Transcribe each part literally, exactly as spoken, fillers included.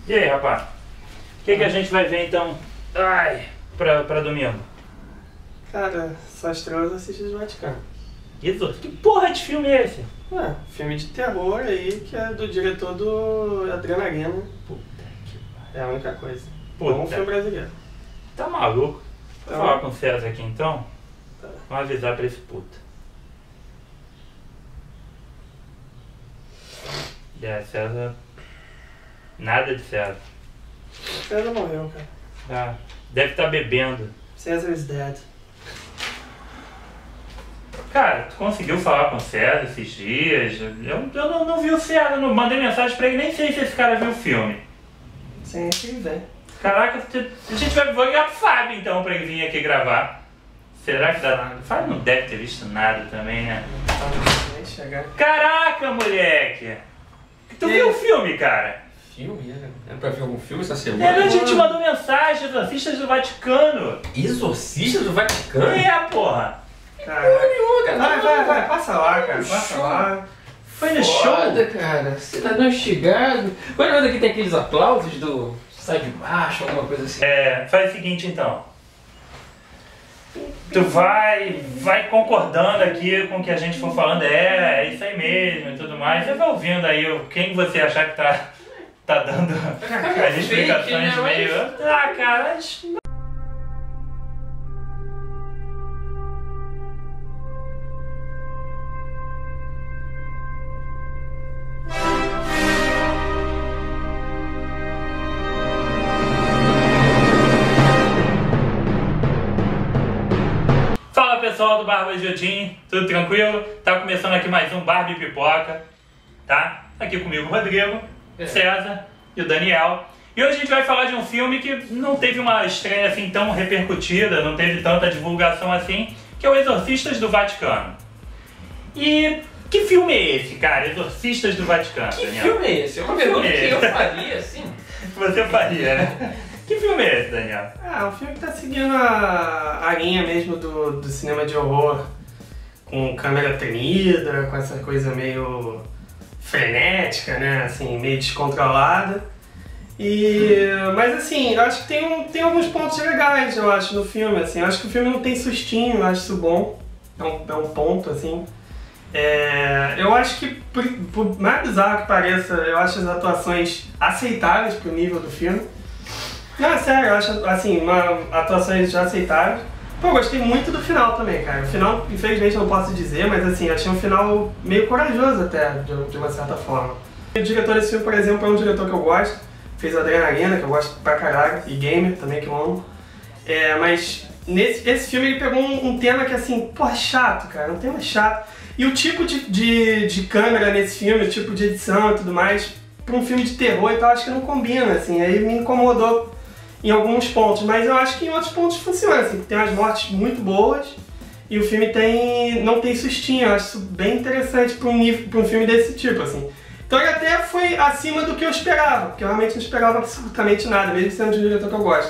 E aí, rapaz? O que, que a gente vai ver então? Ai, pra, pra domingo? Cara, só estrelas assistem do Vaticano. Isso? Que porra de filme é esse? Ué, filme de terror aí que é do diretor do Adrenalina. Puta que pariu. É a única coisa. Puta. Bom filme brasileiro. Tá maluco? Vou Tá. falar com o César aqui então. Tá. Vamos avisar pra esse puta. É, César. Nada de César. César morreu, cara. Ah, deve estar bebendo. César is dead. Cara, tu conseguiu falar com o César esses dias? Eu, eu não, não vi o César, não mandei mensagem pra ele, nem sei se esse cara viu o filme. Sim, que ele vem. Caraca, a gente vai vou ligar pro Fábio então pra ele vir aqui gravar. Será que dá nada? O Fábio não deve ter visto nada também, né? Nem chegar. Caraca, moleque! Tu E viu aí? o filme, cara? Filme? É, é pra ver algum filme essa É, semana? a gente mandou mensagem, Exorcistas do Vaticano. Exorcista do Vaticano? É, porra! Cara, vai, vai, vai, passa lá, cara. Passa Show. lá. Foi no show? Foda, cara. Cidadão instigado. Quando é que tem aqueles aplausos do sai de baixo, alguma coisa assim? É, faz o seguinte então. Tu vai, vai concordando aqui com o que a gente for falando, é, é isso aí mesmo e tudo mais. Você vai ouvindo aí o- quem você achar que tá, tá dando as explicações Fake, né, meio. Ah, cara. Fala pessoal do Barba Jodin, tudo tranquilo? Tá começando aqui mais um Barbie Pipoca, tá? Aqui comigo o Rodrigo, É. César e o Daniel. E hoje a gente vai falar de um filme que não teve uma estreia assim tão repercutida, não teve tanta divulgação assim, que é o Exorcistas do Vaticano. E que filme é esse, cara? Exorcistas do Vaticano, Que Daniel? filme é esse? É uma Que filme pergunta é que eu esse? faria, assim. Você faria, né? Que filme é esse, Daniel? Ah, um filme que tá seguindo a, a linha mesmo do, do cinema de horror. Com câmera tremida, com essa coisa meio frenética, né? Assim, meio descontrolada. E, mas assim, eu acho que tem, um, tem alguns pontos legais, eu acho, no filme. Assim. Eu acho que o filme não tem sustinho, eu acho isso bom. É um, é um ponto, assim. É, eu acho que, por, por mais bizarro que pareça, eu acho as atuações aceitáveis pro nível do filme. Não, é sério, eu acho, assim, uma, atuações já aceitáveis. Pô, eu gostei muito do final também, cara. O final, infelizmente, não posso dizer, mas assim, achei um final meio corajoso até, de, de uma certa forma. O diretor desse filme, por exemplo, é um diretor que eu gosto. Fez o Adrenalina, que eu gosto pra caralho, e Gamer também, que eu amo. É, mas nesse esse filme ele pegou um, um tema que, assim, pô, é chato, cara, um tema chato. E o tipo de, de, de câmera nesse filme, o tipo de edição e tudo mais, pra um filme de terror e tal, acho que não combina, assim. Aí me incomodou em alguns pontos, mas eu acho que em outros pontos funciona, assim. Tem umas mortes muito boas e o filme tem, não tem sustinho. Eu acho isso bem interessante pra um, nível, pra um filme desse tipo, assim. Então ele até foi acima do que eu esperava, porque eu realmente não esperava absolutamente nada, mesmo sendo de um diretor que eu gosto.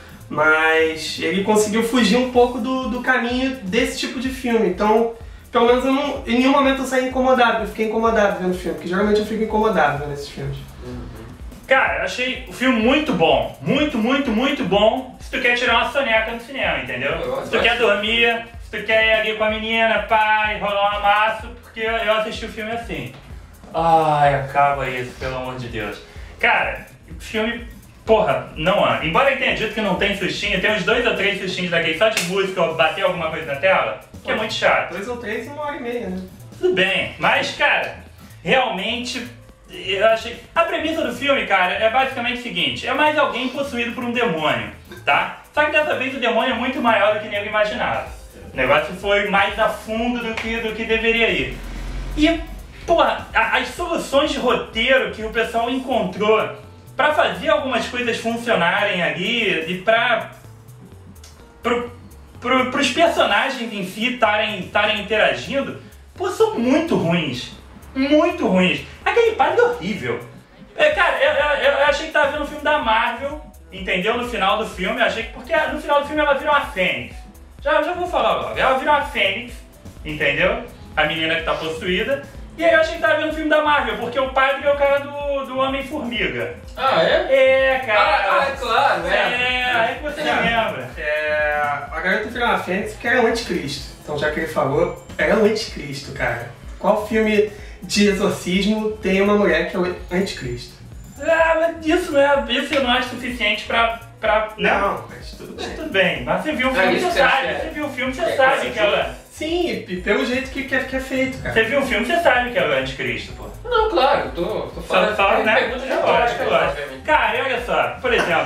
Mas ele conseguiu fugir um pouco do, do caminho desse tipo de filme, então pelo menos eu não, em nenhum momento eu saí incomodado, eu fiquei incomodado vendo o filme, porque geralmente eu fico incomodado vendo esses filmes. Cara, eu achei o filme muito bom. Muito, muito, muito bom. Se tu quer tirar uma soneca no cinema, entendeu? Eu Se tu quer dormir, se tu quer ir ali com a menina, pai, rolar um amasso, porque eu assisti o filme assim. Ai, acaba isso, pelo amor de Deus. Cara, o filme, porra, não anda. Embora eu tenha dito que não tem sustinho, tem uns dois ou três sustinhos daquele só de música ou bater alguma coisa na tela, que é muito chato. Dois ou três em uma hora e meia, né? Tudo bem, mas, cara, realmente, eu achei... A premissa do filme, cara, é basicamente o seguinte, é mais alguém possuído por um demônio, tá? Só que dessa vez o demônio é muito maior do que nego imaginava. O negócio foi mais a fundo do que, do que deveria ir. E, porra, a- as soluções de roteiro que o pessoal encontrou pra fazer algumas coisas funcionarem ali e pra... Pro, pro, pros personagens em si estarem interagindo, pô, são muito ruins. Muito ruins. Aquele padre é horrível. É, cara, eu, eu, eu achei que tava vendo um filme da Marvel, entendeu? No final do filme, eu achei que... Porque no final do filme ela vira uma fênix. Já, já vou falar logo. Ela vira uma fênix, entendeu? A menina que tá possuída. E aí eu achei que tava vendo um filme da Marvel, porque o padre é o cara do, do Homem-Formiga. Ah, é? É, cara. Ah, ah, é claro, é. É, aí que você É. lembra. É, a garota virou uma fênix que era o anticristo. Então, já que ele falou, era o anticristo, cara. Qual filme de exorcismo tem uma mulher que é o anticristo? Ah, mas isso não é, isso eu não acho suficiente pra... pra né? Não, mas tudo Mas bem. tudo bem, mas você viu o Ah, filme, isso você que você sabe. acha, Você é. viu o filme, você É, sabe que que ela... Sim, e pelo jeito que, que, é, que é feito, cara. Você viu o filme, você sabe que ela é o anticristo, pô. Não, claro, eu tô, tô Só, falando. só, né? Pergunta já Lógico, pode, lógico. obviamente. Cara, e olha só, por exemplo...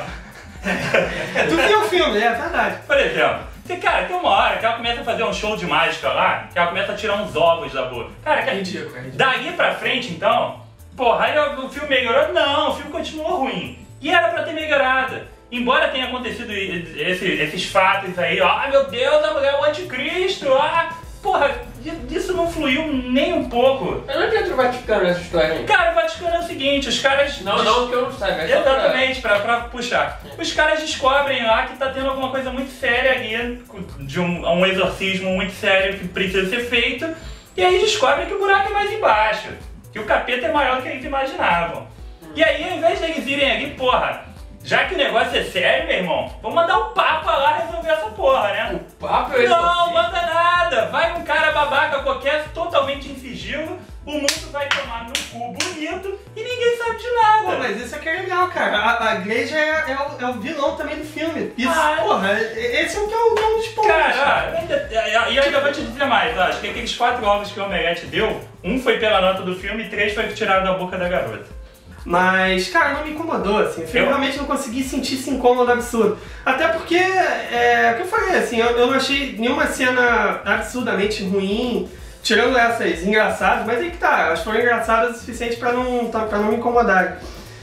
Tu viu o filme, é verdade. Por exemplo, você, cara, tem uma hora que ela começa a fazer um show de mágica lá, que ela começa a tirar uns ovos da boca. Cara, que É ridículo, é ridículo. dali pra frente, então, porra, aí o filme melhorou? Não, o filme continuou ruim. E era pra ter melhorado. Embora tenha acontecido esse, esses fatos aí, ó, ah, meu Deus, a mulher é o anticristo, ah, porra, isso não fluiu nem um pouco. Eu não entendo o Vaticano nessa história aí. Cara, o Vaticano é o seguinte, os caras... Não, não, que eu não saiba. É só pra- Exatamente, pra, pra puxar. Os caras descobrem lá que tá tendo alguma coisa muito séria ali, de um, um exorcismo muito sério que precisa ser feito, e aí descobrem que o buraco é mais embaixo, que o capeta é maior do que eles imaginavam. E aí, ao invés deles irem ali, porra, já que o negócio é sério, meu irmão, vamos mandar um papa lá resolver essa porra, né? O papo é Não, manda nada! Vai um cara babaca qualquer, totalmente em sigilo, o mundo vai tomar no cu bonito e ninguém sabe de nada. Pô, mas isso aqui é legal, cara. A, a igreja é, é, o, é o vilão também do filme. Isso, Ah, porra, esse é o que é, o, que é um dos pontos. Cara, ó, ainda- e eu ainda vou te dizer mais, ó, acho que aqueles quatro ovos que o Omelete deu, um foi pela nota do filme e três foi tirado da boca da garota. Mas, cara, não me incomodou, assim. O filme Eu- realmente não consegui sentir esse incômodo absurdo. Até porque, é, o que eu falei, assim, eu, eu não achei nenhuma cena absurdamente ruim, tirando essas engraçadas, mas aí que tá, elas foram engraçadas o suficiente pra não, tá- pra não me incomodar.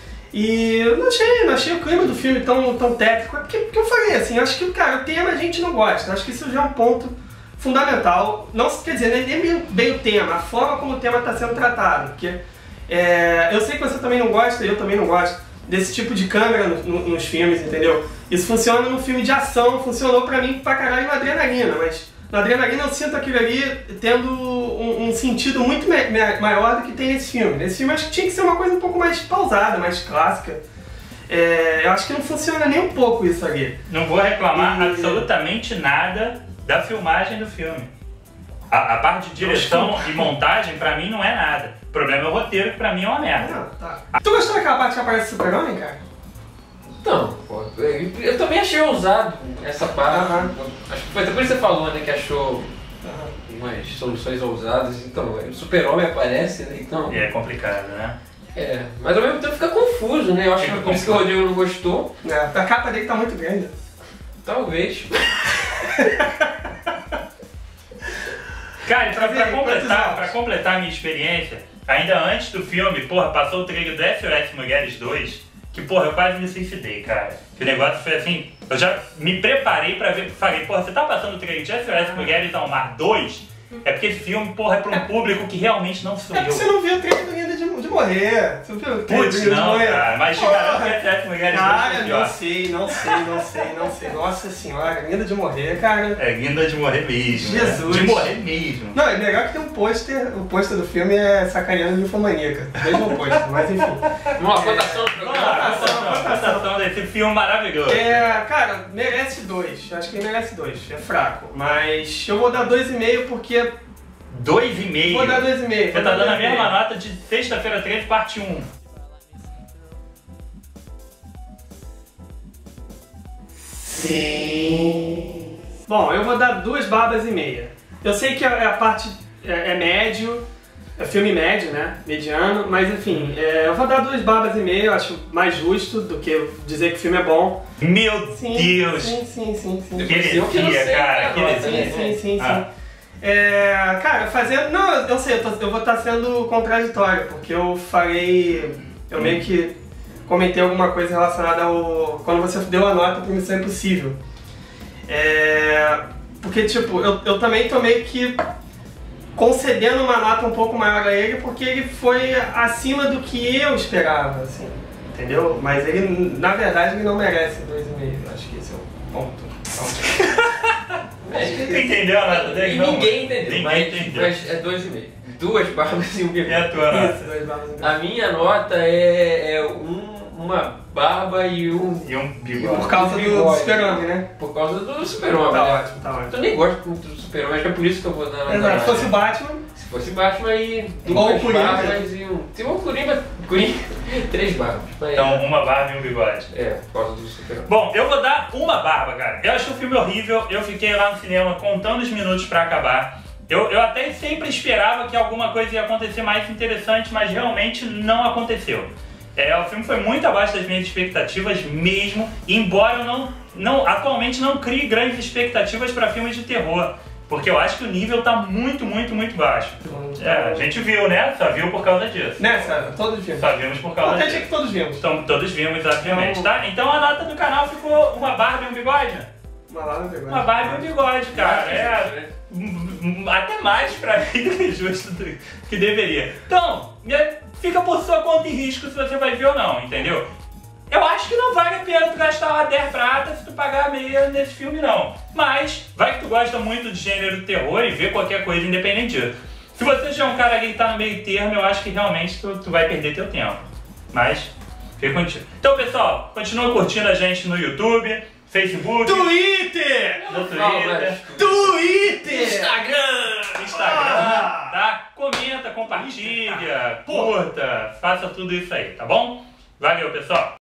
E eu não achei, não achei o clima do filme tão, tão técnico, porque, porque eu falei, assim, eu acho que, cara, o tema a gente não gosta, eu acho que isso já é um ponto fundamental. Não quer dizer, nem bem, bem o tema, a forma como o tema está sendo tratado, porque é, eu sei que você também não gosta, eu também não gosto desse tipo de câmera no, no, nos filmes, entendeu? Isso funciona no filme de ação, funcionou pra mim pra caralho no Adrenalina, mas no Adrenalina eu sinto aquilo ali tendo um, um sentido muito me, me, maior do que tem nesse filme. Nesse filme eu acho que tinha que ser uma coisa um pouco mais pausada, mais clássica. É, eu acho que não funciona nem um pouco isso ali. Não vou reclamar E- absolutamente nada da filmagem do filme. A, a parte de direção e montagem, pra mim, não é nada. O problema é o roteiro, que pra mim é uma merda. Ah, tá. Tu gostou daquela parte que aparece o Super-Homem, cara? Então, pô, eu, eu também achei ousado essa parte. Aham. Acho que foi até por isso que você falou, né, que achou umas soluções ousadas. Então, o Super-Homem aparece, né, então... E é complicado, né? É, mas ao mesmo tempo fica confuso, né? Eu acho que Fica por isso que o Rodrigo não gostou. É, a capa dele tá muito grande. Talvez. Cara, e pra, pra, Quantos completar, anos? pra completar a minha experiência, ainda antes do filme, porra, passou o trailer do S O S Mulheres dois, que, porra, eu quase me suicidei, cara. Que o negócio foi assim, eu já me preparei pra ver, falei, porra, você tá passando o trailer de S O S Mulheres ao Mar dois? É porque esse filme, porra, é pra um público que realmente não sou É porque eu. você não viu o trailer do Linda de, de Morrer. Você viu o trailer Putz, do Linda de não, Morrer? cara, mas te Porra. garanto que S O S Mulheres dois Cara, foi não pior. sei, não sei, não sei, não sei. Nossa senhora, Linda de Morrer, cara. É linda de morrer mesmo. né? Jesus. De morrer mesmo. Não, é legal que tem um pôster, o pôster do filme é sacaneando ninfomaníaca. Mesmo pôster, mas enfim. Uma votação do Vamos programa. lá, votação, votação desse filme maravilhoso. É, cara, merece dois. Acho que ele merece dois. É fraco. Mas eu vou dar dois e meio porque. Dois e meio. Vou dar dois e meio. Você tá dando a mesma nota de Sexta-feira treze, parte um. Sim. Bom, eu vou dar duas barbas e meia. Eu sei que a, a parte é, é médio, é filme médio, né? Mediano, mas enfim, é, eu vou dar duas barbas e meia, eu acho mais justo do que dizer que o filme é bom. Meu Sim, Deus! sim, sim, sim, sim. Que Eu que não heresia, sei, cara, né, que agora, heresia. Sim, sim, sim, sim. Ah. É, cara, fazendo. Não, eu sei, eu, tô- eu vou estar sendo contraditório, porque eu falei. Eu meio que comentei alguma coisa relacionada ao. Quando você deu a nota pro Missão Impossível. É, porque, tipo, eu, eu também tô meio que concedendo uma nota um pouco maior a ele, porque ele foi acima do que eu esperava, assim. Entendeu? Mas ele, na verdade, ele não merece dois e meio. Acho que esse é o ponto. Então, Tu entendeu a nota dele? E Não, ninguém entendeu, ninguém mas, entendeu. mas é dois e meio. Duas barbas e um bigode. E a tua nota? Isso, dois barbas e um A minha nota é, é um, uma barba e um... E um bigode. bigode. Por causa do, do Bigode. super-homem, né? Por causa do super-homem, Tá né? ótimo, tá ótimo. Eu nem gosto muito do super-homem, acho que é por isso que eu vou dar nota Exato, se baixa. fosse o Batman, Se fosse Batman e Ou duas o Coringa. barbas e um... Se for o Coringa, Coringa, três barbas. Mas, Então, uma barba e um bigode. é, por causa do super-homem. Bom, eu vou dar uma barba, cara. Eu achei o filme horrível, eu fiquei lá no cinema contando os minutos pra acabar. Eu, eu até sempre esperava que alguma coisa ia acontecer mais interessante, mas realmente não aconteceu. É, o filme foi muito abaixo das minhas expectativas mesmo, embora eu não, não atualmente não crie grandes expectativas para filmes de terror, porque eu acho que o nível tá muito, muito, muito baixo. É, a gente viu, né? Só viu por causa disso. né, sabe? Todos vimos. Só vimos por O causa importante é disso. que todos vimos. Então, todos vimos, obviamente, Então- tá? Então a nota do canal ficou uma barba e um bigode. Uma lá no bigode. Uma barba e um bigode, cara. É, hum, até mais pra mim do que justo do que deveria. Então, é, fica por sua conta e risco se você vai ver ou não, entendeu? Eu acho que não vale a pena tu gastar uma dez prata se tu pagar meia nesse filme, não. Mas, vai que tu gosta muito de gênero terror e vê qualquer coisa independente disso. Se você já é um cara que tá no meio termo, eu acho que realmente tu, tu vai perder teu tempo. Mas, fica contigo. Então, pessoal, continua curtindo a gente no YouTube, Facebook, Twitter! no Fala, Twitter, mas- Twitter! Instagram, Instagram, tá? Comenta, compartilha, curta, faça tudo isso aí, tá bom? Valeu, pessoal!